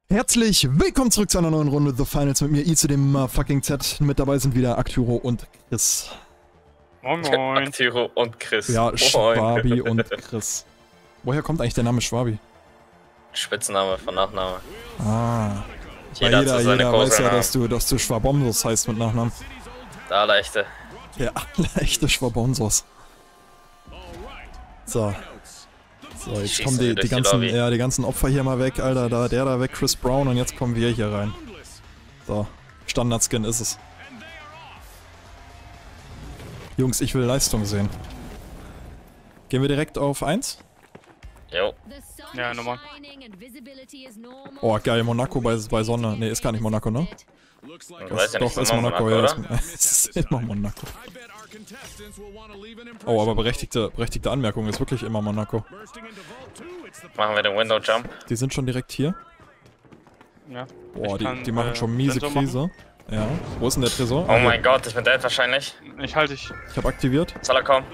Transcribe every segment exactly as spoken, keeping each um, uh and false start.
Herzlich willkommen zurück zu einer neuen Runde The Finals mit mir, I zu dem uh, fucking Z. Mit dabei sind wieder Aktyro und Chris. Moin moin. Aktyro und Chris. Ja, Moin. Schwabi und Chris. Woher kommt eigentlich der Name Schwabi? Spitzname von Nachname. Ah. Jeder, jeder hat so seine jeder weiß ja, Kosenamen. dass du, dass du Schwabonsos heißt mit Nachnamen. Der Allerlechte. Der echte Schwabonsos. So. So, jetzt Schießen kommen wir die, durch die, die ganzen, Lobby. ja, die ganzen Opfer hier mal weg, Alter. Da, der da weg, Chris Brown, und jetzt kommen wir hier rein. So, Standardskin ist es. Jungs, ich will Leistung sehen. Gehen wir direkt auf eins? Jo. Ja, nochmal. Oh, geil, Monaco bei, bei Sonne. Ne, ist gar nicht Monaco, ne? Ich Das, weiß ja doch, nicht, ist immer Monaco, Monaco, ja. oder? Ist, ist immer Monaco. Oh, aber berechtigte, berechtigte Anmerkung, ist wirklich immer Monaco. Machen wir den Window Jump. Die sind schon direkt hier. Ja. Boah, Ich die, kann, die machen äh, schon miese Sensor Krise. Ja. Wo ist denn der Tresor? Oh Ah, hier. mein Gott, ich bin dead wahrscheinlich. Ich halte dich. Ich habe aktiviert. Soll er kommen?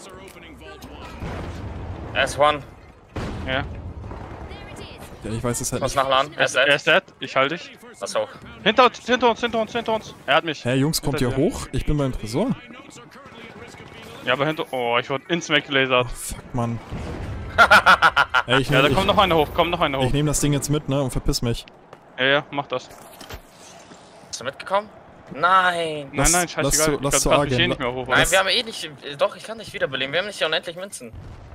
S eins. Ja. Ja, ich weiß es halt Muss nicht. nachladen. Er ist Er dead. ist dead. Ich halte dich. Lass hoch. Hinter uns, hinter uns, hinter uns, hinter uns. Er hat mich. Hä, Jungs, kommt ihr Hinter dir. hoch? Ich bin beim Tresor. Ja, aber hinter. Oh, ich wurde instant weggelasert. Fuck, Mann. Ey, ich Ja, da nehme kommt noch einer hoch, kommt noch einer hoch. nehm das Ding jetzt mit, ne, und verpiss mich. Ja, ja, mach das. Bist du mitgekommen? Nein. Lass- nein, nein, lass scheißegal. zu- lass ich zu kann mich Argen. eh nicht mehr hoch. Nein, oder? wir haben eh nicht. Doch, ich kann dich wiederbeleben. Wir haben nicht unendlich Münzen.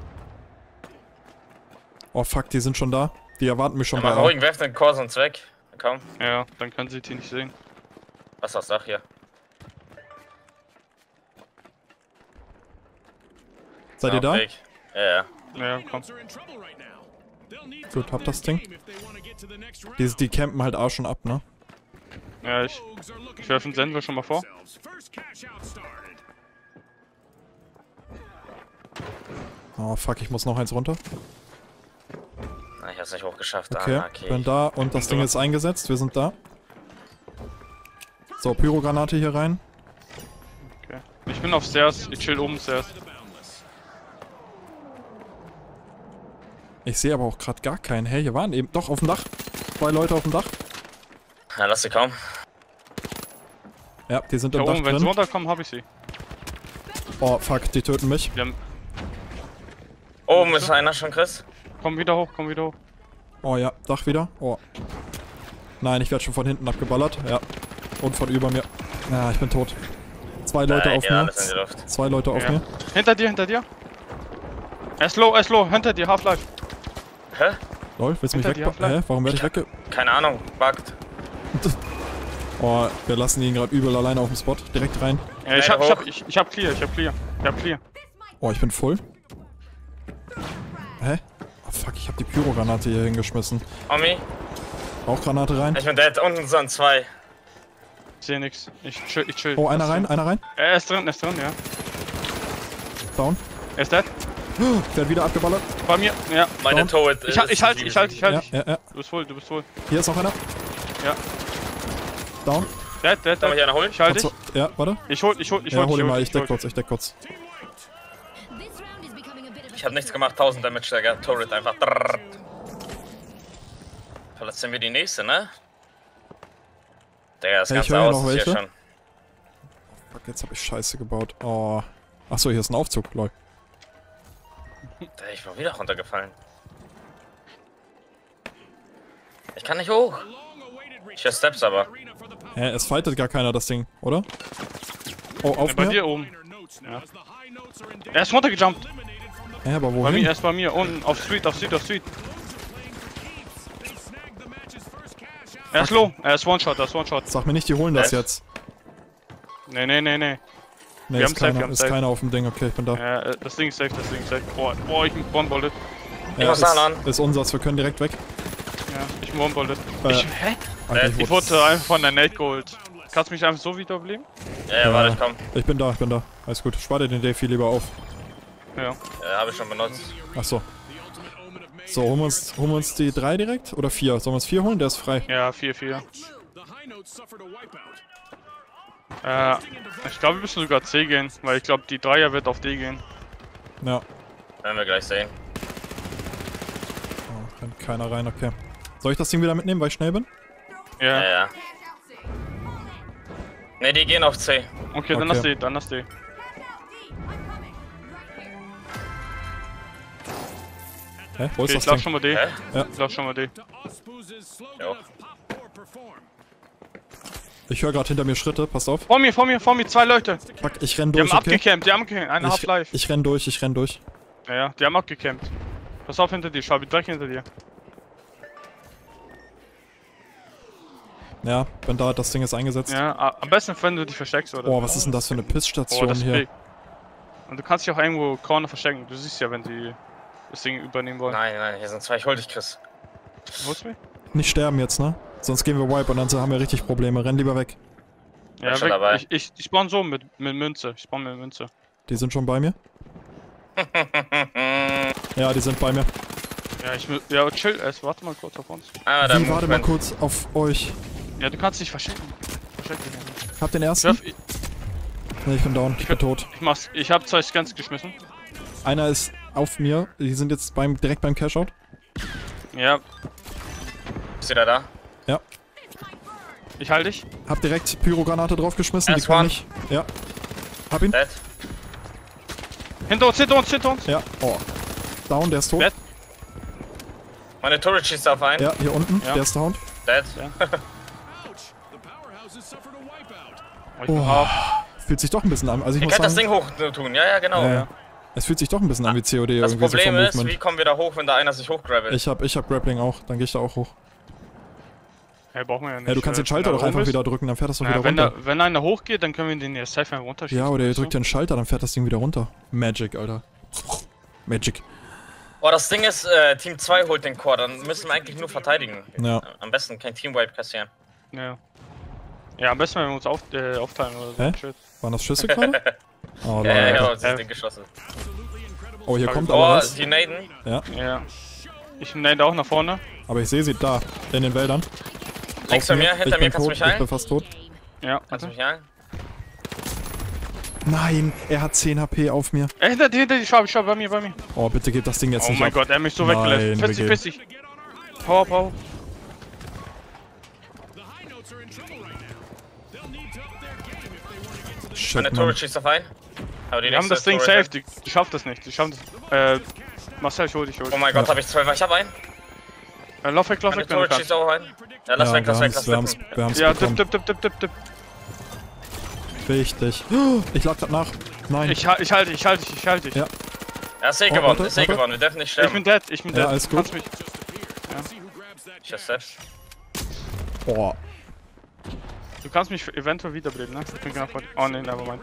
Oh fuck, die sind schon da. Die erwarten mich schon Ja, bei mach A. ruhig, werf den Kurs uns weg. Komm. Ja, dann können sie die nicht sehen. Was ist das Dach hier? Seid ihr Auf da? Weg. Ja, ja. Ja, komm. Gut, hab das Ding. Die, die campen halt A schon ab, ne? Ja, ich. Ich werfe den Sensor schon mal vor. Oh fuck, ich muss noch eins runter. Na, ich hab's nicht hochgeschafft. Okay, Ah, okay. bin da und das Ding ist eingesetzt. Wir sind da. So, Pyrogranate hier rein. Okay. Ich bin auf Stairs. Ich chill oben Stairs. Ich sehe aber auch gerade gar keinen. Hey, hier waren eben... Doch, auf dem Dach. Zwei Leute auf dem Dach. Ja, lass sie kommen. Ja, die sind Da im Dach oben, wenn sie drin. runterkommen, habe ich sie. Oh, fuck, die töten mich. Wir haben. Oben ist einer schon, Chris. Komm wieder hoch, komm wieder hoch. Oh ja, Dach wieder. Oh. Nein, ich werde schon von hinten abgeballert. Ja. Und von über mir. Ja, ich bin tot. Zwei Leute Nein, auf ja, mir. alles in die Luft. Zwei Leute auf Ja. mir. Hinter dir, hinter dir. Er ist low, er ist low, hinter dir, Half-Life. Hä? Lol, willst du mich Hinter dir, weg... Hä? Warum werde ich wegge... Keine Ahnung. Bugged. Oh, wir lassen ihn gerade übel alleine auf dem Spot. Direkt rein. Ja, ich Schnell hab, ich hoch. hab, ich, ich hab clear, ich hab clear. Ich hab clear. Oh, ich bin voll. Hä? Oh fuck, ich habe die Pyrogranate hier hingeschmissen. Omi, Rauchgranate rein. ich bin dead. Unten sind zwei. Ich seh nix. Ich chill, ich chill. Oh, einer Was rein, denn? einer rein. Er ist drin, er ist drin, ja. Down. Er ist dead. Ich werde wieder abgeballert. Bei mir, ja. Meine Down. Turret. Ich, halt- ich halt, ich halt, ich halt. Ja, dich. ja, ja. Du bist voll, du bist voll. Hier ist noch einer. Ja. Down. Dead, dead, Kann mich dead. einer holen? Ich halt dich. Achso, ja, warte. Ich hol, ich hol, ich Ja, hol, hol ich ihn hol, mal. dich, Ich deck hol kurz, dich. ich deck kurz. Ich hab nichts gemacht. tausend Damage, Digga. Turret einfach. Drrrrt. Vielleicht sind wir die nächste, ne? Digga, das Hey, ich ganze höre Haus noch ist hier welche. schon. Fuck, jetzt habe ich Scheiße gebaut. Oh. Achso, hier ist ein Aufzug, lol. Digga, ich bin wieder runtergefallen. Ich kann nicht hoch. Ich höre Steps aber. Hä, es fightet gar keiner das Ding, oder? Oh, auf Ja, bei mir? dir oben. Ja. Er ist runtergejumpt. Hä, aber Bei mir, wohin? er ist bei mir. Unten, auf Street, auf Street, auf Street. Er ist low. Er ist One-Shot, er ist One-Shot. Sag mir nicht, die holen das Äh? jetzt. Nee, nee, nee, nee. Ne, Wir ist haben safe, wir keiner, haben ist safe. keiner auf dem Ding. Okay, ich bin da. Ja, äh, das Ding ist safe, das Ding ist safe. Oh, oh ich bin one-bolted. Ich muss ist, nachladen. ist unsers, wir können direkt weg. Ja, ich bin one-bolted. Äh, Ich, hä? Alter, ich Ich wurde einfach von der Nate geholt. Kannst du mich einfach so wiederbeleben? Ja, ja, warte, ich komm. Ich bin da, ich bin da. Alles gut. Spar dir den Dave viel lieber auf. Ja. Ja, hab ich schon benutzt. Achso. So, holen wir, uns, holen wir uns die drei direkt? Oder vier? Sollen wir uns vier holen? Der ist frei. Ja, vier vier. Äh, ich glaube, wir müssen sogar C gehen, weil ich glaube, die Dreier wird auf D gehen. Ja. Werden wir gleich sehen. Oh, rennt keiner rein, okay. Soll ich das Ding wieder mitnehmen, weil ich schnell bin? Ja. Ja, ja. Ne, die gehen auf C. Okay, dann Okay. lass die, dann lass die. Hä? Wo ist Okay, das ich lauf Ding? schon mal die. Hä? Ja. Ich lauf schon mal die. Jo. Ich höre gerade hinter mir Schritte, passt auf. Vor mir, vor mir, vor mir, zwei Leute. Fuck, ich renn Die durch, haben okay? abgecampt, die haben abgecampt. Einer Ich, Half-Life. ich renn durch, ich renn durch. Ja, ja, die haben abgecampt. Pass auf hinter dir, Schabi, direkt hinter dir. Ja, wenn da das Ding ist eingesetzt. Ja, a- am besten, wenn du dich versteckst, oder? Boah, was ist denn das für eine Oh, Pissstation das ist hier? big. Und du kannst dich auch irgendwo Corner verstecken. Du siehst ja, wenn die das Ding übernehmen wollen. Nein, nein, hier sind zwei. Ich hol dich, Chris. Holst du mich? Nicht sterben jetzt, ne? Sonst gehen wir wipe und dann haben wir richtig Probleme. Renn lieber weg. Bin Ja, schon weg. dabei. Ich, ich, ich spawn so mit, mit Münze. Ich spawn mit Münze. Die sind schon bei mir? Ja, die sind bei mir. Ja, ich will. Ja, chill erst. Warte mal kurz auf uns. Ah, der Wie, warte mal Movement. kurz auf euch. Ja, du kannst dich verstecken. Versteck dich nicht. Hab den Ich, ersten? werf, ich, Ne, ich bin down. Ich bin tot. ich mach's. Ich hab zwei Scans geschmissen. Einer ist auf mir. Die sind jetzt beim, direkt beim Cashout. Ja, Ist wieder da? Ja. ich halte dich. Hab direkt Pyrogranate draufgeschmissen. Die Last kann one. ich. Ja. Hab ihn. Dead. Hinter uns, hinter uns, hinter uns. Ja. Oh. Down, der ist tot. Wer- Meine Turret schießt auf einen. Ja, hier unten. Ja. Der ist down. Dead. Oh, ich bin Oh. auf. Fühlt sich doch ein bisschen an. Also ich Ihr muss könnt das sagen. Ding hoch tun. Ja, ja, genau. Ja, ja. Es fühlt sich doch ein bisschen an wie C O D Das irgendwie so Problem vom ist, wie Movement. kommen wir da hoch, wenn da einer sich hochgrabbelt? Ich hab, ich hab Grappling auch. Dann geh ich da auch hoch. Hey, brauchen wir ja nicht. Ja, du kannst äh, den Schalter wenn doch er einfach oben ist. wieder drücken. Dann fährt das doch Ja, wieder wenn, runter. da, wenn einer hochgeht, dann können wir den ja safe einfach runterschießen. Ja, oder ihr weißt du? drückt den Schalter, dann fährt das Ding wieder runter. Magic, Alter. Magic. Oh, das Ding ist, äh, Team zwei holt den Core, dann müssen wir eigentlich nur verteidigen. Ja. Am besten kein Team-Wipe kassieren. Ja. Ja, am besten, wenn wir uns auf, äh, aufteilen oder so. Hä? Shit. Waren das Schüsse gerade? Oh, Ja, ja, ja, Leute. das das Ding geschossen. Oh, hier kommt Oh, aber was. die Naden. Ja, Ja. Ich nade auch nach vorne. aber ich sehe sie da. In den Wäldern. Links Auf von mir, Ich hinter bin mir, kannst du tot. mich Ich bin heilen? fast tot. Ja. Kannst du Okay. mich heilen? Nein, er hat zehn H P auf mir. Ey, hinter dir, hinter dir, schau, schau, bei mir, bei mir. Oh, bitte geht das Ding jetzt Oh nicht mein ab. Gott, er hat mich so Nein, weggelassen. wir vierzig, gehen. vierzig. Power, power. Shit, Meine Mann. Turret schießt auf einen. Aber die Wir haben nächste das Ding Turret- safe, die, die schafft das nicht. Die schaffen das. Äh, Marcel, ich hol dich, ich hol Oh dich. mein Gott, Ja. hab ich zwölf. Ich hab einen. Äh, lauf weg, lauf Meine weg, wenn du Turret kannst. schießt auch einen. Ja, lass Ja, weg, lass wir weg, lass haben's, wir haben's, weg. wir haben's Ja, dip, bekommen. dip, dip, dip, dip, dip. Richtig. Ich lag grad nach. Nein. Ich, ha- ich halte dich, ich halte dich, ich halte dich. Ja. Er ist eh Oh, gewonnen, warte, ist eh warte. gewonnen. Wir dürfen nicht Ich sterben. bin dead, ich bin Ja, dead. alles Du gut. kannst mich. Ich ist dead. Boah. Du kannst mich eventuell wiederbeleben, ne? Ich bin genau vor dir. Oh ne, nevermind.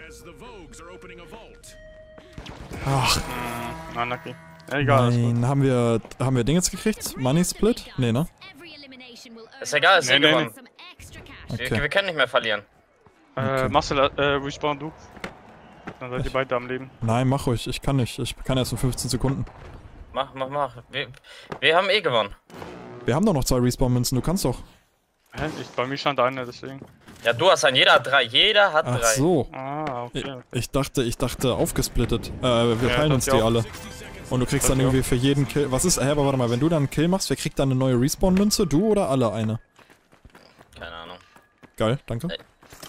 Ach, Na, lucky. Ja, egal, alles gut. nein. Haben wir, haben wir Ding jetzt gekriegt? Money Split? Nee, ne? Ist egal, ist Nee, eh nee, gewonnen. Okay. Wir, wir können nicht mehr verlieren. Äh, Marcel, äh, respawn du. Dann seid ihr beide am Leben. Nein, mach ruhig. Ich kann nicht. Ich kann erst in fünfzehn Sekunden. Mach, mach, mach. Wir, wir haben eh gewonnen. Wir haben doch noch zwei Respawn-Münzen. Du kannst doch. Hä? Ich, bei mir stand einer, deswegen. Ja, du hast einen. Jeder hat drei. Jeder hat Ach drei. so. Ah, Ich, okay. ich dachte, ich dachte aufgesplittet. Äh, wir Ja, teilen das uns ja die auch. alle. Und du kriegst Das dann ja irgendwie für jeden Kill. Was ist. Hä, aber warte mal, wenn du dann einen Kill machst, wer kriegt dann eine neue Respawn-Münze? Du oder alle eine? Keine Ahnung. Geil, danke. Ey.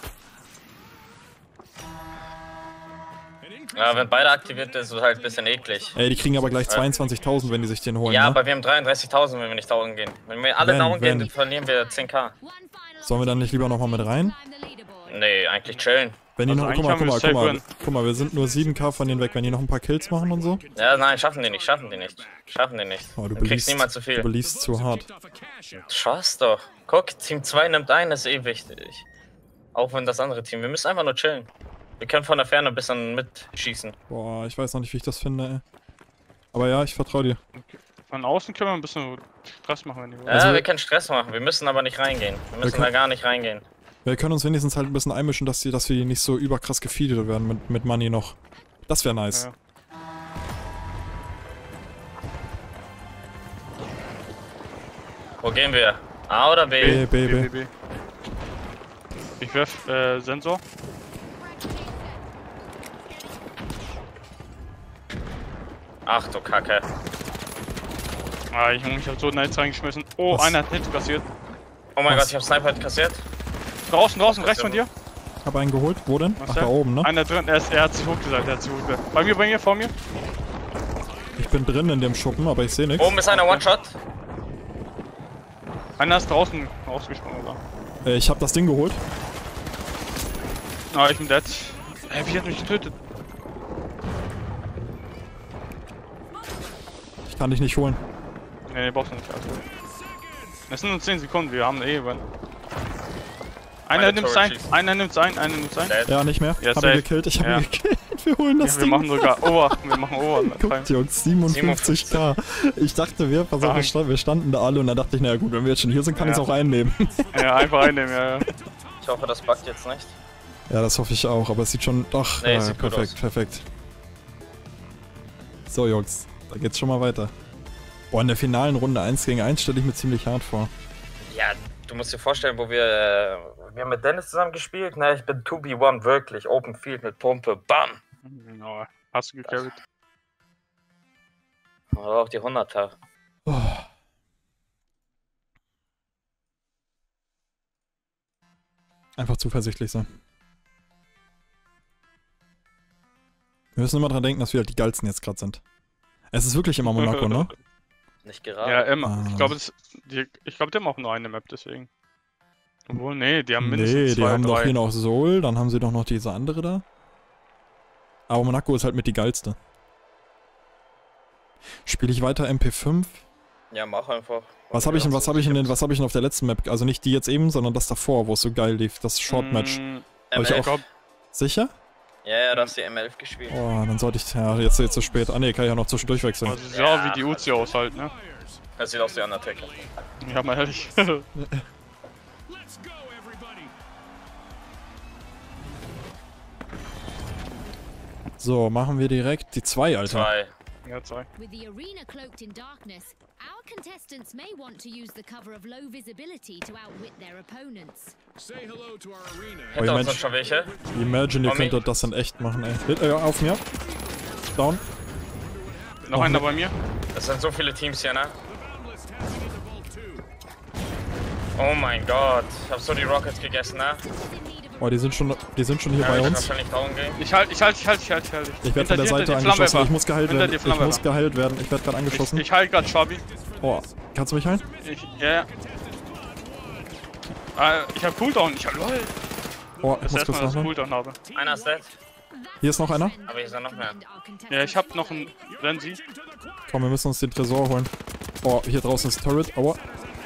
Ja, wenn beide aktiviert ist, ist es halt ein bisschen eklig. Ey, die kriegen aber gleich zweiundzwanzigtausend, wenn die sich den holen. Ja, ne? aber wir haben dreiunddreißigtausend, wenn wir nicht down gehen. Wenn wir alle Wenn, down gehen, wenn. dann verlieren wir zehn K. Sollen wir dann nicht lieber nochmal mit rein? Nee, eigentlich chillen. Wenn die Also noch. Guck eigentlich mal, haben guck wir mal, safe guck mal. win. Guck mal, wir sind nur sieben K von denen weg. Wenn die noch ein paar Kills machen und so. Ja, nein, schaffen die nicht, schaffen die nicht. Schaffen die nicht. Oh, du du kriegst beliefst, niemals zu du viel. beliefst zu hart. Schaffst doch. Guck, Team zwei nimmt ein, ist eh wichtig. Auch wenn das andere Team. Wir müssen einfach nur chillen. Wir können von der Ferne ein bisschen mitschießen. Boah, ich weiß noch nicht, wie ich das finde, ey. Aber ja, ich vertraue dir. Von außen können wir ein bisschen Stress machen, wenn die wollen. Ja, Also- wir können Stress machen. Wir müssen aber nicht reingehen. Wir müssen können- da gar nicht reingehen. Wir können uns wenigstens halt ein bisschen einmischen, dass, die, dass wir nicht so überkrass gefeedet werden mit, mit Money noch. Das wäre nice. Ja. Wo gehen wir? A oder B, B? B, B, B. B, B. Ich werf äh, Sensor. Ach du Kacke. Ah, Junge, ich hab so Nights reingeschmissen. Oh, Was? einer hat Hit kassiert. Oh mein Was? Gott, ich hab Sniper kassiert. Draußen, draußen, rechts von dir. Hab einen geholt. Wo denn? Was Ach, der? da oben, ne? Einer drin, er, ist, er hat sich hochgesagt, er hat sich hochgesagt. Bei mir, bei mir, vor mir. Ich bin drin in dem Schuppen, aber ich sehe nichts. Oben ist einer One-Shot. Einer ist draußen rausgesprungen, oder? Äh, ich hab das Ding geholt. Ah, ich bin dead. Ey, wie hat mich getötet? Ich kann dich nicht holen. Nee, nee, brauchst du nicht. Also. Das sind nur zehn Sekunden, wir haben eh gewonnen. Einer Meine nimmt's Torre ein, schießt. einer nimmt's ein, einer nimmt's ein. Dead. Ja, nicht mehr. Ja, hab ihn safe. gekillt. Ich hab Ja. ihn gekillt. Wir holen das Ja, wir Ding. machen sogar Over, wir machen Over. Guckt, Jungs, siebenundfünfzig K. Ich dachte, wir, pass auf, wir, Krank. stand, wir standen da alle und dann dachte ich, naja gut, wenn wir jetzt schon hier sind, kann Ja. ich es auch einnehmen. Ja, einfach einnehmen, ja, ja. Ich hoffe, das buggt jetzt nicht. Ja, das hoffe ich auch, aber es sieht schon doch. Nee, ja, sieht gut perfekt, aus. perfekt. So, Jungs, da geht's schon mal weiter. Boah, in der finalen Runde eins gegen eins stelle ich mir ziemlich hart vor. Ja, du musst dir vorstellen, wo wir, äh, wir haben mit Dennis zusammen gespielt. Ne, ich bin zwei gegen eins, wirklich. Open Field mit Pumpe. Bam! Genau, hast du gecarried. Aber auch die hunderter. Oh. Einfach zuversichtlich sein. Wir müssen immer dran denken, dass wir halt die geilsten jetzt gerade sind. Es ist wirklich immer Monaco, ne? Nicht gerade. Ja, immer. Ah. Ich glaube, die, ich glaube, die haben auch nur eine Map, deswegen. Obwohl, nee, die haben mindestens Nee, die zwei, haben drei. doch hier noch Seoul, dann haben sie doch noch diese andere da. Aber Monaco ist halt mit die geilste. Spiele ich weiter M P fünf? Ja, mach einfach. Was habe ich denn, was habe ich in den, was habe ich denn auf der letzten Map? Also nicht die jetzt eben, sondern das davor, wo es so geil lief, das Short-Match. Mm, Hab ich M elf. auch- glaub, Sicher? Ja, ja, da hast du M elf gespielt. Oh, dann sollte ich, ja, jetzt jetzt zu spät. Ah ne, kann ich ja noch zwischendurch wechseln. also sieht ja auch wie die Uzi aus halt, ne? Das sieht aus wie Undertaker. Ja, mal ehrlich. So, machen wir direkt die zwei, Alter. Zwei. Ja, zwei. With the arena cloaked in darkness, our contestants may want to use the cover of low visibility to outwit their opponents. Say hello to our arena. Oh, Hinter uns Mensch. sind schon welche. Imagine, ihr Tommy. könntet das in echt machen, ey. Hit, äh, auf mir. Down. Noch Oh, einer ne- bei mir. Das sind so viele Teams hier, ne? Oh mein Gott. Ich hab so die Rockets gegessen, ne? Oh, die sind schon, die sind schon hier Ja, bei ich uns. wahrscheinlich down gehen. Ich halt, ich halt, ich halt, ich halt, ich halt. Ich werde von der Seite angeschossen. Ich muss geheilt werden. Ich muss geheilt werden. Ich werde gerade Ich, angeschossen. ich halt grad Schabi. Oh, kannst du mich heilen? Ich, ja, ja. Ah, ich hab Cooldown. Ich hab LOL. Oh, ich Das muss erste kurz Mal, dass ich nachladen. Cooldown habe. Einer ist dead. Hier ist noch einer. Aber hier ist ja noch mehr. Ja, ich hab noch einen Renzi. Komm, wir müssen uns den Tresor holen. Oh, hier draußen ist Turret. Aua.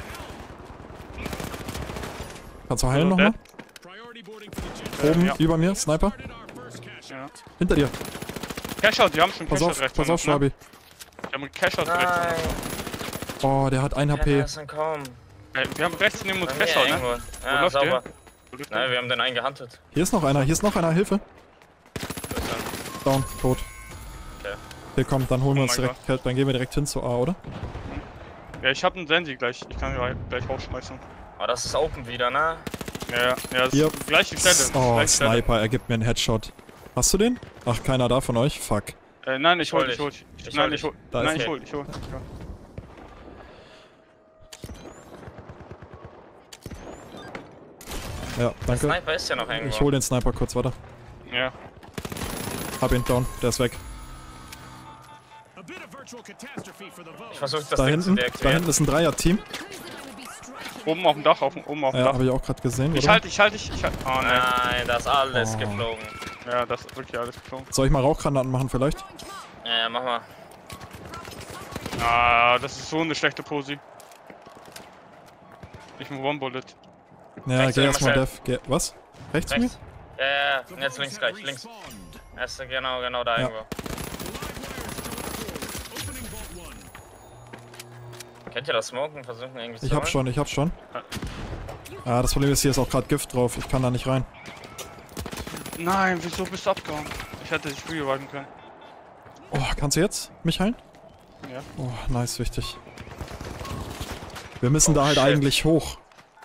Kannst du heilen So, nochmal? Priority boarding for the jet. Oben, ja. über mir, Sniper. Our first cash. Ja. Hinter dir. Cashout, die haben schon Pass Cashout auf, rechts. pass von auf, uns, ne? Schwabi. Die haben Cashout rechts. von Nein. uns. Oh, der hat ein H P. Henderson, komm. Ey, wir haben rechts neben uns Bei mir Cashout, ne? irgendwo. Wo Ja, läuft sauber. der? Wo läuft Nein, der? wir haben den einen gehuntet. Hier ist noch einer, hier ist noch einer. Hilfe. Down, tot. Okay. Okay, komm, dann holen wir Oh uns mein direkt, dann gehen wir direkt hin zu A, oder? Ja, ich hab einen Sensi gleich. Ich kann ihn gleich rausschmeißen. Oh, das ist Open wieder, ne? Ja, ja, ja, das Hier. ist gleiche Stelle. Oh, gleiche Stelle. Sniper, er gibt mir einen Headshot. Hast du den? Ach, keiner da von euch? Fuck. Äh, nein, ich hol, hol ich hol. dich. Ich, Ich nein, hol ich hol. Da Nein, ist ich er. hol, ich hol. Ja. Ja, danke. Sniper ist ja noch irgendwo. Ich hol den Sniper kurz, warte. Ja. Hab ihn down, der ist weg. A bit of virtual catastrophe for the vote. Ich versuche das Da Ding hinten, zu da deaktivieren. hinten ist ein Dreier-Team. Oben auf dem Dach, auf dem, oben auf dem Ja, Dach. habe ich auch gerade gesehen, Ich oder? halt, ich halt, ich, ich halt. Oh ne. Nein, da ist alles Oh. geflogen. Ja, das ist wirklich alles geflogen. Soll ich mal Rauchgranaten machen vielleicht? Ja, ja, mach mal. Ah, das ist so eine schlechte Posi. Ich bin One Bullet. Ja, Rechts geh oder erstmal Marcel? Dev. Geh, was? Rechts mir? Rechts. Ja, ja, ja. Und jetzt links gleich, links. Erst genau, genau da Ja. irgendwo. Kennt ihr das Smoken? Versuchen irgendwie zu Ich hab holen? schon, ich hab schon. Ah, das Problem ist, hier ist auch gerade Gift drauf. Ich kann da nicht rein. Nein, wieso bist du abgehauen? Ich hätte dich früher warten können. Oh, kannst du jetzt mich heilen? Ja. Oh, nice, wichtig. Wir müssen Oh, da halt shit. eigentlich hoch.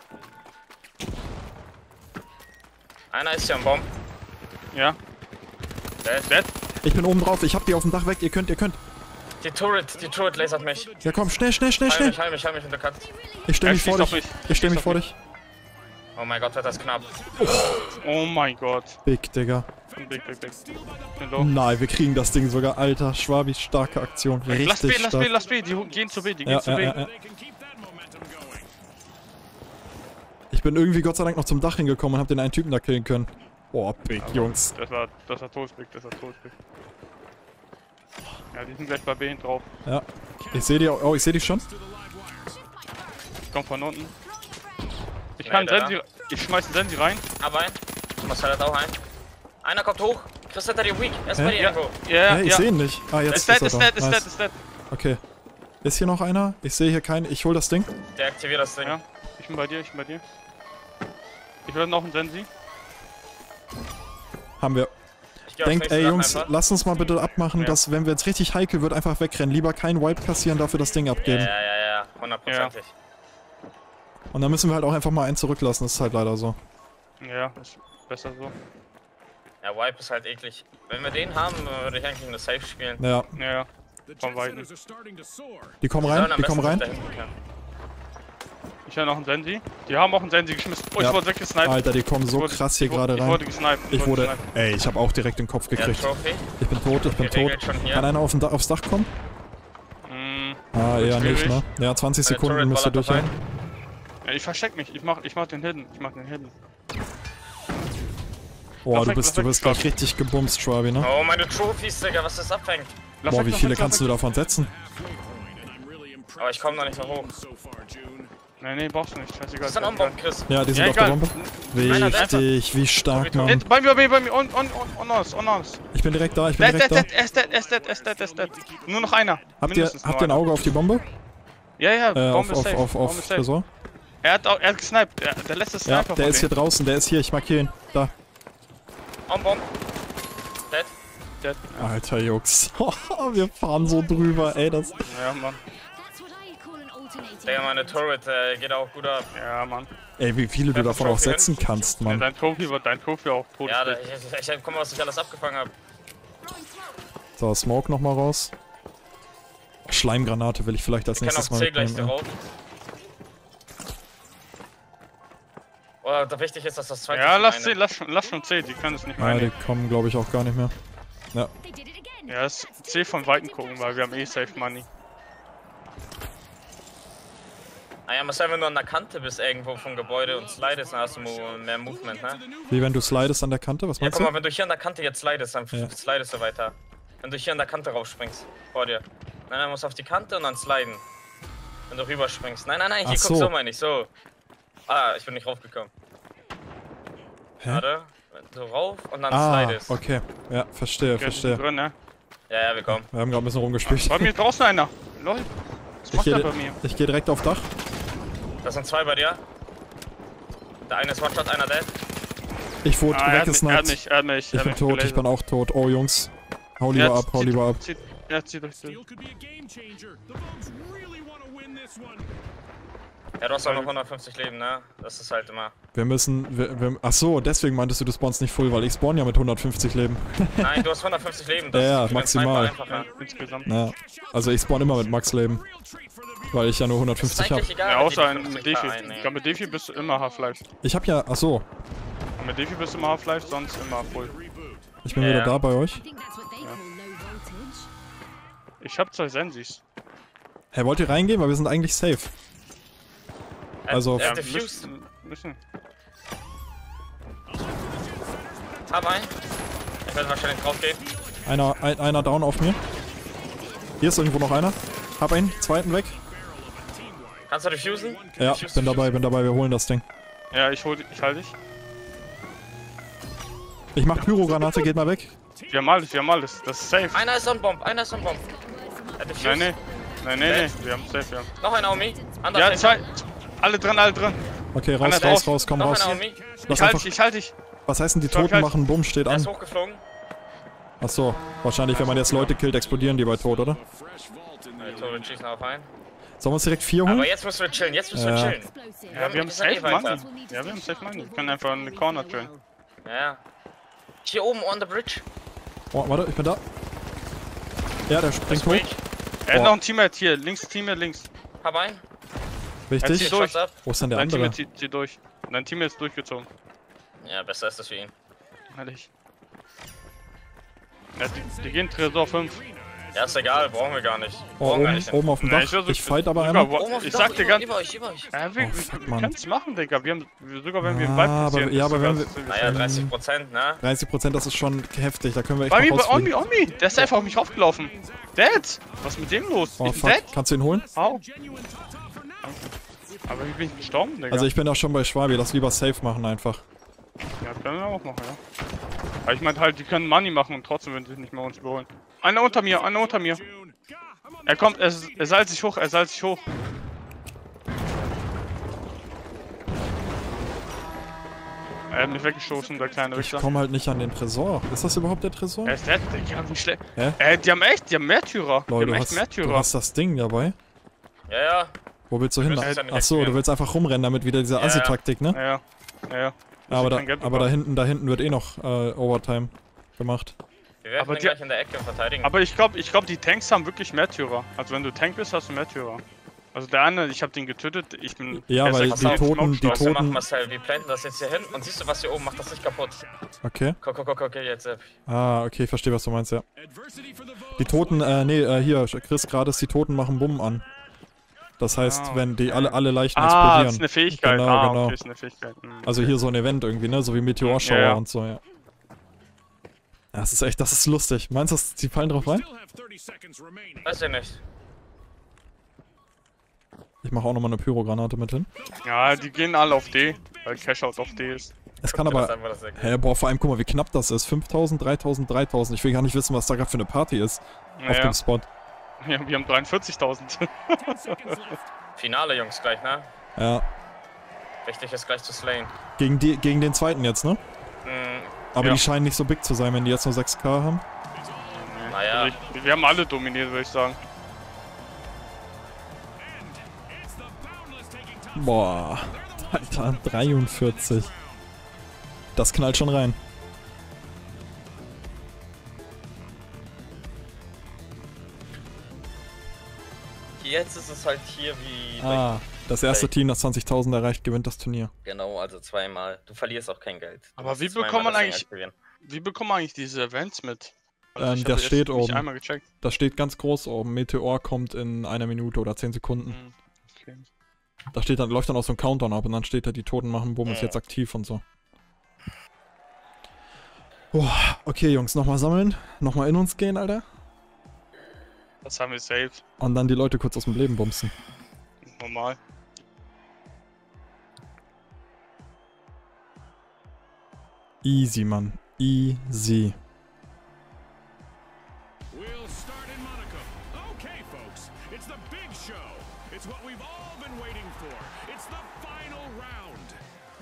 Einer ist hier am Baum. Ja. Der ist Dead? Ich bin oben drauf, ich hab die auf dem Dach weg. Ihr könnt, ihr könnt. Die Turret, die Turret lasert mich. Ja komm, schnell, schnell, schnell, Heil schnell. mich, heil mich, heil mich, wenn du kannst. Ich stell Ja, mich schieß vor auf dich. mich. Ich stell Schieß mich auf vor mich. dich. Oh mein Gott, wird das knapp. Oh mein Gott. Big, Digga. Big, big, big. Bin low. Nein, wir kriegen das Ding sogar. Alter, Schwabi, starke Aktion. Richtig Lass B, lass stark. B, lass B. Die gehen zu B, die gehen Ja, zu ja, B. ja, ja. They can keep that momentum going. Ich bin irgendwie Gott sei Dank noch zum Dach hingekommen und hab den einen Typen da killen können. Boah, Big, Jungs. Das war, das war Toastbig, das war Toastbig. Ja, die sind gleich bei B hin drauf. Ja. Ich sehe die, oh, ich sehe die schon. Ich komm von unten. Ich Nee, kann der Sensi, ich schmeiß einen Sensi rein. Aber ein. Marcel hat auch einen. Einer kommt hoch. Chris hinter dir weak. Er ist Hä? bei dir Ja, irgendwo. ja, Hey, ich ja. sehe ihn nicht. Ah, jetzt Ist dead, ist ist er dead, da. ist dead, Nice. ist dead. Okay. Ist hier noch einer? Ich sehe hier keinen. Ich hol das Ding. Deaktivier das Ding. Ja, ich bin bei dir, ich bin bei dir. Ich will noch einen Sensi. Haben wir. Ich geh aufs Denkt, nächste ey Dach Jungs, einfach. lasst uns mal bitte abmachen, Ja. dass wenn wir jetzt richtig heikel wird, einfach wegrennen. Lieber keinen Wipe kassieren, dafür das Ding Ja, abgeben. ja, ja, ja. Hundertprozentig. Und dann müssen wir halt auch einfach mal einen zurücklassen. Das ist halt leider so. Ja, ist besser so. Ja, Wipe ist halt eklig. Wenn wir den haben, würde ich eigentlich eine Safe spielen. Ja. Ja, ja. The Von jet Weitem. setters are starting to soar. Die kommen Wir rein, sollen am die kommen besten rein. da hinten können. Ich habe noch einen Sensi. Die haben auch einen Sensi geschmissen. Oh, ich Ja. wurde weggesniped. Alter, die kommen so Ich wurde- krass hier ich wurde- gerade Ich rein. wurde gesniped. Ich wurde. gesniped. Ey, ich habe auch direkt den Kopf Ja, gekriegt. Trophy. Ich bin tot, ich bin Okay, tot. regelt schon hier. Kann einer auf den Da- aufs Dach kommen? Mm, Ah, eher nicht, schwierig. ne? Ja, zwanzig Meine Sekunden Turret müsst ihr ballert durchhalten. ja, ich versteck mich. Ich mach, ich mach den Hidden. Ich mach den Hidden. Boah, Lass du weg, bist, lass du weg, bist gleich lass. richtig gebumst, Schwabi, ne? Oh, meine Trophies, Digga, was das abfängt. Lass Boah, weg, wie lass viele weg, lass kannst du weg. davon setzen? Halfway point, and I'm really impressed Aber ich komm noch nicht so hoch. so far, June. Nee, nee, brauchst du nicht. Scheißegal. Das ist ein Onbomb, Chris. Ja, die sind Ja, auf der egal. Bombe. Einer, der Richtig, wie stark, Sorry, Hey, Mann. bei mir, bei mir, bei mir. On, on, on, on us, on us. Ich bin direkt da, ich bin Dead, dead, direkt dead, er ist dead, er ist dead, er ist dead, er ist dead. Nur noch einer. da. Habt ihr, Mindestens habt nur ihr ein einer. Auge auf die Bombe? Ja, ja, Äh, auf, Bombe ist auf, safe. auf, Bombe auf ist safe. Tresor? Er hat, auch, er hat gesniped. Der, der letzte Ja, Sniper der von ist hier denen. draußen, der ist hier, ich markiere ihn. Da. Onbomb. Dead. Dead. Alter, Jungs. Wir fahren so drüber, ey, das... Ja, Mann. That's what I call an alternating. Digga, meine Turret äh, geht auch gut ab. Ja, Mann. Ey, wie viele du Ja, davon Trophy auch setzen kannst, Ja, Mann. dein Trophy wird dein Trophy auch tot. Ja, da, ich, ich, ich guck mal, was ich alles abgefangen habe. So, Smoke nochmal raus. Schleimgranate will ich vielleicht als Ich kann nächstes auf mal C gleich mitnehmen. drauf. Oh, da wichtig ist, dass das zweite Ja, Team lass eine- C, lass schon, lass schon C, die können es nicht Ja, mehr ja, die einnehmen. kommen, glaube ich, auch gar nicht mehr. They did it again. Ja, das C von Weitem gucken, weil wir haben eh Safe Money. Ah ja, Marcel, wenn du an der Kante bist irgendwo vom Gebäude und slidest, dann hast du mo- mehr Movement, ne? Wie wenn du slidest an der Kante, was Ja, meinst guck mal, du? wenn du hier an der Kante jetzt slidest, dann Ja. slidest du weiter. Wenn du hier an der Kante raufspringst, vor dir. Nein, dann musst du auf die Kante und dann sliden. Wenn du rüberspringst. Nein, nein, nein, hier Ach guck so. so, meine ich, so. Ah, ich bin nicht raufgekommen. Hä? Warte, so rauf und dann Ah, slidest. okay. Ja, verstehe, Okay, die sind verstehe. drin, ne? Ja, ja, wir kommen. Wir haben gerade ein bisschen rumgespielt. Bei mir draußen einer. Lol. Was Ich macht gehe der bei mir? ich geh direkt auf Dach. Das sind zwei bei dir. Der eine ist One-Shot, einer dead. Ich wurde Ah, er hat mich, er hat weggesniped. mich, er hat mich. Ich er bin hat mich tot, ich gelasert. bin auch tot. Oh, Jungs. Hau Ja, lieber ab, hau zieht- lieber ab. zieht- Ja, zieht euch Steel durch. could be a game changer. The Bulls really want to win this one. Ja, du hast auch noch hundertfünfzig Leben, ne? Das ist halt immer. Wir müssen... Wir, wir, ach so, deswegen meintest du, du spawnst nicht full, weil ich spawn ja mit hundertfünfzig Leben. Nein, du hast hundertfünfzig Leben. Ja, ja, ist für den maximal. Sniper einfacher. Insgesamt. Ja, also ich spawn immer mit Max Leben, Real treat for the viewer. weil ich ja nur Das ist hundertfünfzig habe. eigentlich egal. Ja, wenn die außer die in fünfzig Defi. einnehmen. Ich glaube, mit Defi bist du immer Half-Life. Ich habe ja... Ach so, Mit Defi bist du immer Half-Life, sonst immer Full. ich bin Ja, wieder ja. da bei euch. I think that's what they call low voltage. Ich hab zwei Sensis. Hey, wollt ihr reingehen? Weil wir sind eigentlich safe. Er- Also- er Ja, hat defused. müssen, müssen. Hab einen. Ich werde wahrscheinlich drauf gehen. Einer, ein, einer down auf mir. Hier ist irgendwo noch einer. Hab einen, zweiten weg. Kannst du defusen? Ja, Defuse, bin dabei, defuse. bin dabei, wir holen das Ding. Ja, ich hol, ich halte dich. Ich mach Pyrogranate, geht mal weg. Wir haben alles, wir haben alles. Das ist safe. Einer ist on Bomb, einer ist on Bomb. Er hat defused. Nein, nee. Nein, nee, nee. Wir haben safe, wir haben. Noch einer on me. Anderer Ja, Tank. zwei. Alle drin, alle drin. Okay, raus, Einer raus, drauf. raus, komm Noch raus. einer on me. Ich Lass halte einfach, dich, ich halte dich. was heißen die Stopp, Toten halt. machen? Bumm, steht Er ist an. hochgeflogen. Achso, wahrscheinlich, wenn man jetzt Leute killt, explodieren die bei Tot, oder? Fresh vault in Die the Tore schießen auf einen. Sollen wir uns direkt vier Aber holen? jetzt müssen wir chillen, jetzt müssen wir Ja. chillen. Explosive. Ja, wir haben wir sind safe eh weiter. Money. Ja, wir haben safe Money. Wir können einfach in eine Corner chillen. Ja, ja. Hier oben on the bridge. Oh, warte, ich bin da. Ja, der springt Ist hoch. weak. Er hat Oh. noch ein Teammate hier, links, Teammate links. Hab einen. Er Richtig? zieht durch. Shots ab. Wo ist denn der Dein andere? Teammate zieht, zieht durch. Dein Teammate ist durchgezogen. Ja, besser ist das für ihn. Ehrlich. Ja, die, die gehen Tresor fünf. Ja, ist egal, brauchen wir gar nicht. Oh, Brauchen wir oben, nicht hin. oben auf dem Ja, Dach. ich versuch- Ich fight aber sogar einmal. wo- Oben auf dem Ich Dach, sag dir über- ganz. über euch, über euch. Ja, wir, Oh, fuck, wir Mann. können's machen, Digga. Wir haben, wir- sogar wenn wir im Ah, Wald aber- passieren, ja, ist aber sogar- wenn ist wir- sogar- Naja, dreißig Prozent, ne? dreißig Prozent, das ist schon heftig. Da können wir echt Bei mir, noch bei Omi, rausfliegen. Omi! Der ist einfach auf mich aufgelaufen. Dad! Was ist mit dem los? Oh, ich bin fuck. dead? Kannst du ihn holen? Au. Genuine Tata for now. Aber wie bin ich gestorben, Digga? Also ich bin auch schon bei Schwabi. Lass lieber safe machen einfach. Ja, können wir auch machen, ja. Aber ich meinte halt, die können Money machen und trotzdem würden sie nicht mehr uns überholen. Einer unter mir, einer unter mir. June. Gah, I'm on Er kommt, er, er seilt sich hoch, er seilt sich hoch. Er hat mich weggestoßen, der kleine Ich Wichser. komme halt nicht an den Tresor. Ist das überhaupt der Tresor? Er ist dead, Digga, wie schlecht. Hä? Äh, die haben echt, die haben Märtyrer. Lol, die du haben hast, echt Märtyrer. du hast das Ding dabei. Ja, ja. Wo willst du hin? müssen es ja nicht Achso, du aktivieren. willst einfach rumrennen, damit wieder diese Ja, ja. Assi-Taktik, ne? Ja, ja. Ja, ja. Ja, aber da, kein Geld aber da bekommen. hinten, da hinten wird eh noch äh, Overtime gemacht. Wir werden Aber ihn die- gleich in der Ecke verteidigen. Aber ich glaube, ich glaub, die Tanks haben wirklich Märtyrer. Also wenn du Tank bist, hast du Märtyrer. Also der eine, ich habe den getötet, ich bin... Ja, besser weil als die ein Toten- die Smokestock. Was wir machen, Toten- Marcel, wir planten das jetzt hier hin und siehst du, was hier oben macht das nicht kaputt. Okay. Guck, guck, guck, guck, jetzt. äh, Ah, okay, ich verstehe, was du meinst, ja. Adversity for the vote. Die Toten, äh, nee, äh, hier, Chris, gerade ist, die Toten machen Bumm an. Das heißt, Ah, wenn die okay. alle, alle Leichen Ah, das ist explodieren. eine Fähigkeit. Genau, ah, genau. okay, ist eine Fähigkeit. Hm, Also okay. hier so ein Event irgendwie, ne? So wie Meteorschauer Ja, ja. und so, ja. Ja, das ist echt, das ist lustig. Meinst du, das- die fallen drauf We rein? still have thirty seconds remaining. Weiß ich nicht. Ich mache auch nochmal eine Pyrogranate mit hin. Ja, die gehen alle auf D, weil Cashout auf D ist. Es kann Das ist aber... einfach das Ergebnis. Hä, boah, vor allem, guck mal, wie knapp das ist. fünftausend, dreitausend, dreitausend. Ich will gar nicht wissen, was da gerade für eine Party ist. Auf Naja, dem Spot. ja, wir haben dreiundvierzigtausend. Finale, Jungs, gleich, ne? Ja. Wichtig ist gleich zu slayen. Gegen, die, gegen den zweiten jetzt, ne? Hm, Aber Ja. die scheinen nicht so big zu sein, wenn die jetzt nur sechs K haben. naja. Also ich, wir haben alle dominiert, würde ich sagen. It's the Boundless taking top. Boah. Alter, dreiundvierzig. Das knallt schon rein. Jetzt ist es halt hier wie... Ah, das erste Hey. Team, das zwanzigtausend erreicht, gewinnt das Turnier. Genau, also zweimal. Du verlierst auch kein Geld. Du Aber musst wie zweimal bekommt man das Ding eigentlich- aktivieren. Wie bekommen wir eigentlich diese Events mit? Also Ähm, ich das habe steht jetzt nicht oben. einmal gecheckt. Das steht ganz groß oben. Meteor kommt in einer Minute oder zehn Sekunden. Hm, okay. Da steht dann, läuft dann auch so ein Countdown ab und dann steht da, die Toten machen Bumm, ist Ja. jetzt aktiv und so. Boah, okay, Jungs, nochmal sammeln. Nochmal in uns gehen, Alter. Das haben wir saved. Und dann die Leute kurz aus dem Leben bumsen. Normal. Easy, Mann. Easy. We'll start in Monaco. Okay, folks, it's the big show. It's what we've all been waiting for. It's the final round.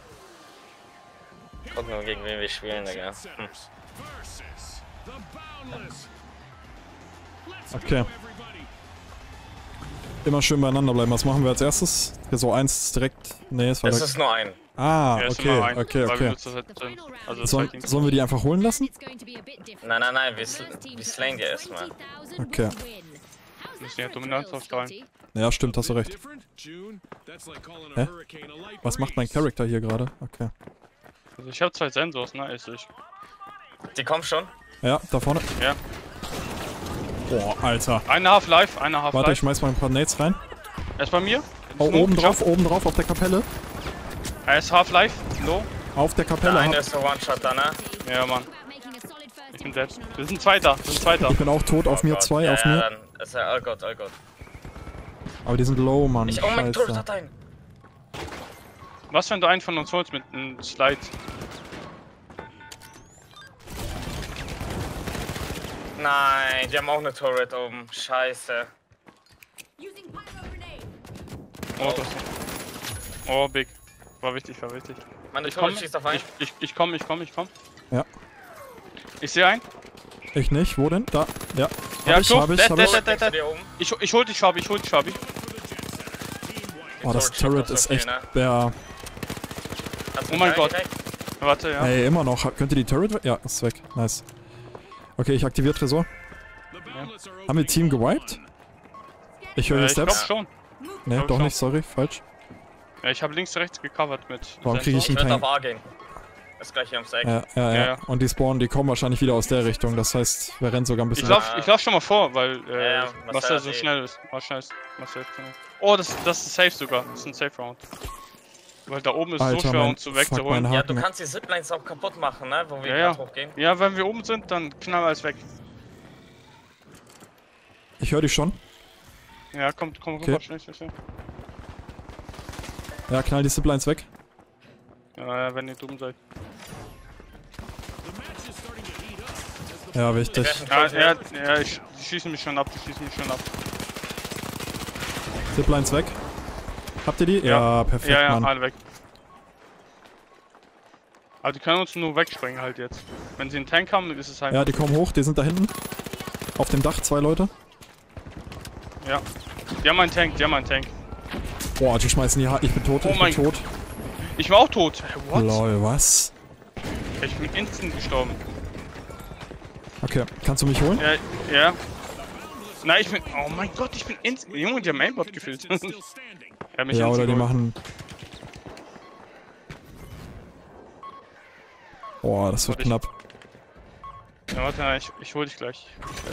Gucken wir, gegen wen wir spielen, Digga. Hm. Setters versus the Boundless. Let's Okay. go, everybody. Immer schön beieinander bleiben. Was machen wir als erstes? So eins ist direkt. Nee, es war Es direkt. ist nur ein. Ah, Ja, ist okay, immer ein, okay, weil wir okay. nur zu dritt sind. Also Sollen, zwei Teams. sollen wir die einfach holen lassen? Nein, nein, nein, wir, sl wir slayen die erstmal. Okay. Müssen ja Dominanz ausstrahlen. Ja, stimmt, hast du recht. Different? June, that's like calling a Hä? hurricane a light Was macht mein breeze. Charakter hier gerade? Okay. Also ich habe zwei Sensors, ne? Ist ich. Die kommen schon. Ja, da vorne. Ja. Boah, Alter. Eine Half-Life, eine Warte, ich Half-Life. schmeiß mal ein paar Nades rein. Er ist bei mir. Oh, Ist nur- oben drauf, oben drauf auf der Kapelle. Er ist Half-Life. Low. Auf der Der Kapelle. eine hab- ist der One-Shot da, ne? Ja, Mann. Ich bin dead. Wir sind Zweiter. Wir sind Zweiter. Ich bin auch tot, auf Oh mir Gott. zwei, ja, auf ja, mir. Dann ist er, oh Gott, oh Gott. Aber die sind low, Mann. Ich, oh mein Turret Scheiße. hat einen. Was, wenn du einen von uns holst mit einem Slide? Nein, die haben auch eine Turret oben. Scheiße. Oh, das. Oh, big. War wichtig, war wichtig. Meine Ich Turret komm, schießt auf einen. ich, ich, ich komm, ich komm, ich komm. Ja. Ich sehe einen. Ich nicht, wo denn? Da. Ja. Ja, hab ich, guck, hab ich, dead, hab dead, ich. dead. Denkst du dir oben? Ich, ich hol dich, Fabi, ich hol dich, Fabi. Oh, das Turret schießt Turret auf so ist viel, echt. ne? Ja. Hat's Oh mich mein da Gott. direkt? Warte, ja. Ey, immer noch. Könnt ihr die Turret we- Ja, ist weg. Nice. Okay, ich aktiviere Tresor. The Boundless are Haben wir opening Team hole gewiped? one. Ich höre Äh, hier ich glaube Steps. schon. Ne, glaub doch schon. nicht, sorry, falsch. Ja, ich habe links, rechts gecovert mit. Warum krieg ich Ich einen würde auf Tank? A gehen. Ist gleich hier ums Eck. Ja, ja, Ja, ja. ja. Und die spawnen, die kommen wahrscheinlich wieder aus der Richtung. Das heißt, wir rennen sogar ein bisschen Ich weg. lauf, ich lauf schon mal vor, weil äh, Ja, ja, Marcel Marcel so hat eh- schnell ist. Marcel ist. Marcel ist schnell. Oh, das, das ist safe sogar. Das ist ein Safe Round. Weil da oben ist Alter, so schwer, mein- uns zu fuck, wegzuholen. mein Ja, Haken. du kannst die Ziplines auch kaputt machen, ne? Wo wir Ja, ja. gerade hochgehen. Ja, wenn wir oben sind, dann knallen wir alles weg. Ich höre dich schon. Ja, kommt, komm Okay. rüber, schnell, schnell, schnell. Ja, knall die Ziplines weg. Ja, ja, wenn ihr dumm seid. Ja, wichtig. Ja, ja, ja, ich, die schießen mich schon ab, die schießen mich schon ab. Ziplines weg. Habt ihr die? Ja, Ja. perfekt, Ja, ja, Mann. alle weg. Aber die können uns nur wegsprengen halt jetzt. Wenn sie einen Tank haben, ist es halt. Ja, die kommen hoch, die sind da hinten. Auf dem Dach, zwei Leute. Ja. Die haben einen Tank, die haben einen Tank. Boah, die schmeißen die Haar. Ich bin tot, Oh ich mein bin tot. Ich war auch tot. Hä, What? Lol, was? Ich bin instant gestorben. Okay, kannst du mich holen? Ja, ja. Nein, ich bin. Oh mein Gott, ich bin instant. Junge, die haben Mainbot gefüllt. Er hat mich Ja, oder instant die geholt. machen... Boah, das wird Ich- knapp. Ja, warte, nein, ich, ich hol dich gleich.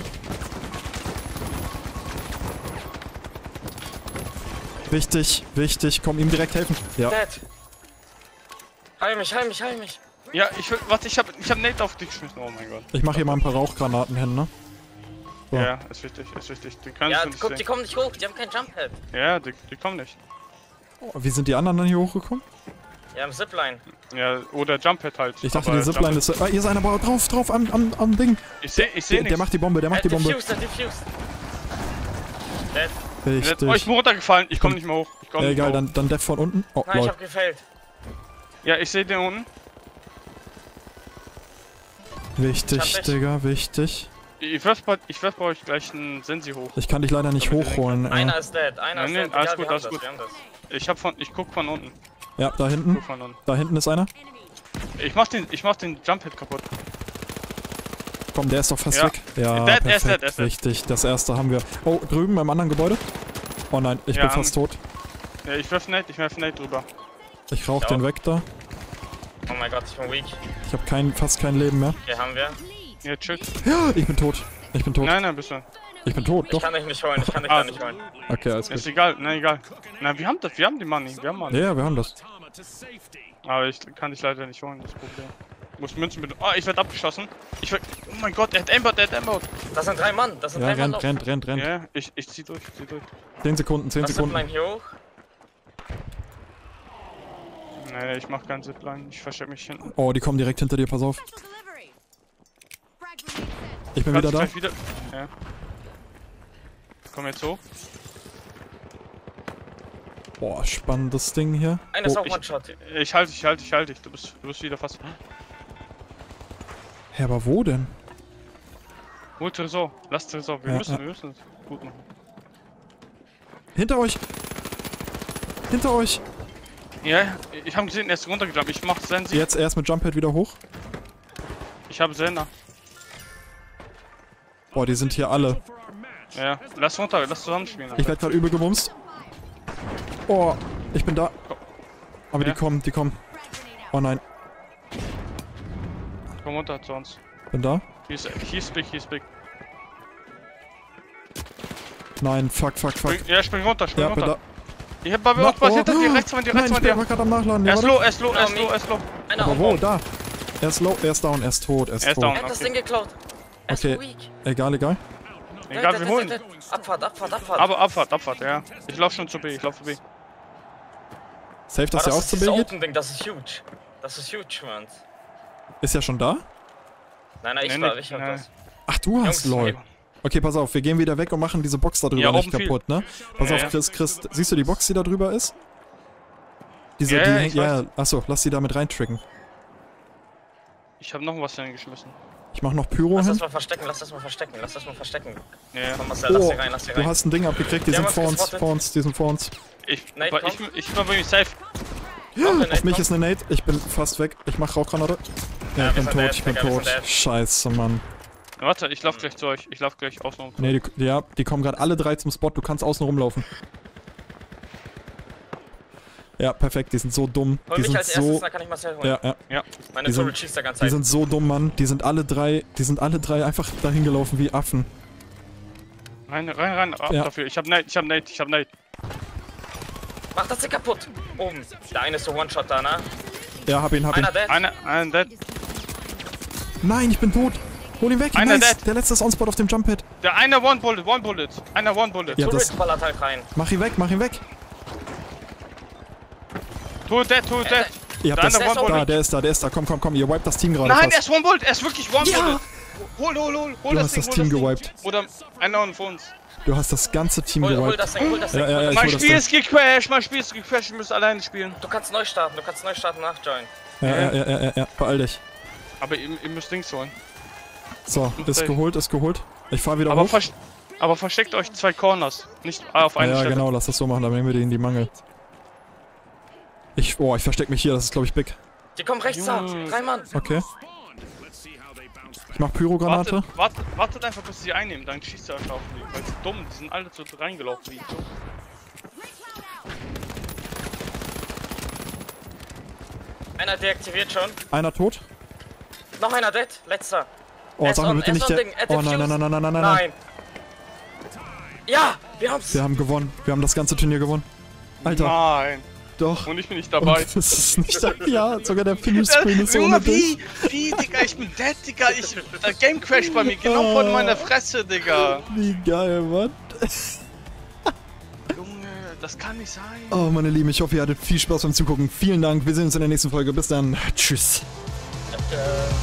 Wichtig, wichtig. Komm, ihm direkt helfen. Ja. Dead. Heil mich, heil mich, heil mich. Ja, ich will. Warte, ich hab. Ich hab Nate auf dich geschmissen. Oh mein Gott. Ich mache hier mal ein paar Rauchgranaten hin, ne? So. Ja, ist wichtig, ist wichtig. Die können Ja, du nicht guck, die sehen. kommen nicht hoch, die haben kein Jump-Pad. Ja, die, die kommen nicht. Oh, wie sind die anderen dann hier hochgekommen? Ja, im Zipline. Ja, oder Jumppad halt. Ich dachte, Aber die Zipline Jump- ist... Ah, hier ist einer aber drauf, drauf, am, am, am Ding. Ich seh, ich seh Der, nichts. der macht die Bombe, der macht die Äh, Bombe. diffused, der diffused. Dead. Oh, ich Richtig. bin runtergefallen. Ich komm nicht mehr hoch. Ich komm Ja, nicht mehr egal, hoch. dann, dann Dev von unten. Oh, Nein, ich lol. hab gefailt. Ja, ich seh den unten. Wichtig, Ich hab dich. Digga, wichtig. Ich werf bei, ich werf bei euch gleich einen Sensi hoch. Ich kann dich leider nicht Damit wir hochholen. Äh. Einer ist dead, einer Nein, ist nein, dead. alles Egal, gut, wir alles haben gut. das, wir haben das. Ich hab von, ich guck von unten. Ja, da hinten. Guck von unten. Da hinten ist einer. Ich mach den, ich mach den Jump-Hit kaputt. Komm, der ist doch fast Ja. weg. Ja, Der- der ist perfekt. dead, der ist dead. Richtig, das erste haben wir. Oh, drüben beim anderen Gebäude. Oh nein, ich Ja, bin fast tot. Ja, ich werf Nate, ich werf Nate drüber. Ich rauch Ja. den weg da. Oh mein Gott, ich bin weak. Ich habe kein, fast kein Leben mehr. Hier haben wir. Ja, tschüss. Ich bin tot. Ich bin tot. Nein, nein, bist du. Ich bin tot, Ich doch. kann dich nicht holen, ich kann dich Ah. da nicht holen. Okay, alles Ist gut. egal, nein, egal. Nein, wir haben das, wir haben die Money, wir haben Money. Ja, ja, wir haben das. Tama to safety. Aber ich kann dich leider nicht holen, das Problem. Ich muss Münzen mit. Oh, ich werd abgeschossen. Ich werd. Oh mein Gott, er hat Aimbot, er hat Aimbot. Das sind drei Mann, das sind Ja, drei Mann. rennt, rennt, rennt, rennt. Ja, ich, ich zieh durch, zieh durch. zehn Sekunden, zehn Das Sekunden. Zipline hier hoch. Nee, ich mach keinen Zipline, ich versteck mich hinten. Oh, die kommen direkt hinter dir, pass auf. Delivery. Frag grenade set. Ich bin Kannst wieder du da. gleich wieder. Ja. Komm jetzt hoch. Boah, spannendes Ding hier. Einer ist Oh, auch ich- One-Shot. Ich halte dich, ich halte dich, ich halte dich. Du bist, du bist wieder fast. Hä, aber wo denn? Hol Tresor, lass Tresor. Wir Ja, müssen, ja. wir müssen es gut machen. Hinter euch! Hinter euch! Ja, ich habe gesehen, er ist runtergejumpt. Ich mach Sensi. Jetzt erst mit Jumppad wieder hoch. Ich habe Sender. Boah, die sind hier alle. For our match. Ja, lass runter, lass zusammenspielen. Ich werde gerade übel gebumst. Oh, ich bin da. Aber Ja. die kommen, die kommen. Oh nein, Komm runter zu uns. bin da. Hier ist, hier ist big, hier ist big. Nein, fuck, fuck, fuck. Spring, ja, spring runter, spring Ja, bin runter. da. Ich hab bei mir Na, auch was oh, hinter dir, rechts von dir, rechts Nein, von ich bin dir. aber gerade am Nachladen. Er Ja, ist warte. low, er ist low, er ist low, er ist low. Einer Aber auf wo? Bomb. Da. Er ist low, er ist down, er ist tot, er ist Er ist tot. down. Er hat das Okay. Ding geklaut. Er ist Okay. weak. Egal, egal. Egal, Dead, wir dead, holen. dead, dead. Abfahrt, Abfahrt, Abfahrt. Aber Abfahrt, Abfahrt, ja. Ich lauf schon zu B, ich lauf zu B. Safe, Aber dass der auch ist zu dieses B geht? Open-Ding, das ist huge. Das ist huge, Mann. Ist er schon da? Nein, nein, ich Nee, war, nee, ich hab nein. das. Ach, du hast Jungs, lol. Okay, pass auf, wir gehen wieder weg und machen diese Box da drüber Ja, nicht oben viel. kaputt, ne? Pass Ja, auf, ja. Chris, Chris, siehst du die Box, die da drüber ist? Diese, Ja, die ja, hängt, ich ja, achso, lass die da mit reintricken. Ich hab noch was hingeschmissen. Ich mach noch Pyro Lass das hin. mal verstecken, lass das mal verstecken, lass das mal verstecken. Ja, ja. Komm, Marcel, lass Oh, sie rein, lass sie du rein. hast ein Ding abgekriegt, die Die sind haben vor uns uns, gespottet. vor uns, die sind vor uns. Ich, Nate weil kommt. ich, ich war bei mir safe. Nate Auf mich kommt. ist eine Nate, ich bin fast weg. Ich mach Rauchgranate. Ja, Ja, ich wir bin sind tot, dead, ich bin Digga, wir tot. sind dead. Scheiße, Mann. Warte, ich lauf gleich zu euch. Ich lauf gleich außen rum. Nee, die, ja, die kommen gerade alle drei zum Spot. Du kannst außen rumlaufen. Ja, perfekt. Die sind so dumm. Hol Die mich sind als erstes, so... dann kann ich Marcel holen. Ja, ja. Ja. Meine die sind- Turret schießt da ganz Die sind so dumm, Mann. Die sind alle drei... Die sind alle drei einfach dahin gelaufen wie Affen. Rein, rein, rein. Ab Ja. dafür. Ich hab Nate, ich hab Nate, ich hab Nate. Mach das Ding kaputt. Oben. Der eine ist so One-Shot da, ne? Ja, hab ihn, hab ihn. Einer dead. Einer, einer dead. Nein, ich bin tot. Hol ihn weg. Einer Nice. dead. Der letzte ist on-spot auf dem Jump-Pad. Der eine One Bullet, One Bullet. Einer One Bullet. Ja, das- Turret ballert halt rein. Mach ihn weg, mach ihn weg. Two dead, two dead. Ihr habt Der das... andere ist One Da, Bullet. der ist da, der ist da. Komm, komm, komm. Ihr wiped das Team gerade Nein, er fast. ist One Bullet. Er ist wirklich One Ja. Bullet. Hol, hol, hol. Hol Du das hast Ding, das hol Team Ding. gewiped. Oder einer von uns. Du hast das ganze Team Hol, hol gewiped. das Ding, hol das Ding. Ja, ja, ja, ich Mein hol das Spiel Ding. ist gecrashed, mein Spiel ist gecrashed. Ich muss alleine spielen. Du kannst neu starten, du kannst neu starten nach Join. Ja, ja, ja, ja, ja, ja. Beeil dich. Aber ihr, ihr müsst Dings holen. So, ist geholt, ist geholt. Ich fahr wieder Aber, hoch. vers aber versteckt euch zwei Corners. Nicht auf einer Ja, Stelle. genau, lass das so machen, dann nehmen wir die in die Mangel. Ich, oh, ich versteck mich hier, das ist glaube ich big. Die kommen rechts da. Junge. Drei Mann. Okay. Let's see how they bounce back. Ich mach Pyrogranate. Wartet, wartet, wartet einfach, bis sie einnehmen, dann schießt ihr einfach auf die. Weil sie dumm, die sind alle so reingelaufen wie dumm. Einer deaktiviert schon. Einer tot. Noch einer dead. Letzter. Oh, Er ist sag mir on- bitte er ist nicht on der... Ding. Er Oh nein, nein, nein, nein, nein, nein, nein. Nein. Ja, wir haben's. Wir haben gewonnen. Wir haben das ganze Turnier gewonnen. Alter, Nein. doch. Und ich bin nicht Und dabei. das ist nicht der... Ja, sogar der Finish-Screen ist ohne Junge, dich. wie? Wie, Digga? Ich bin dead, Digga. Ich, der Game Crash bei mir, genau vor meiner Fresse, Digga. Wie geil, Mann. Junge, das kann nicht sein. Oh, meine Lieben, ich hoffe, ihr hattet viel Spaß beim Zugucken. Vielen Dank. Wir sehen uns in der nächsten Folge. Bis dann. Tschüss. Äh,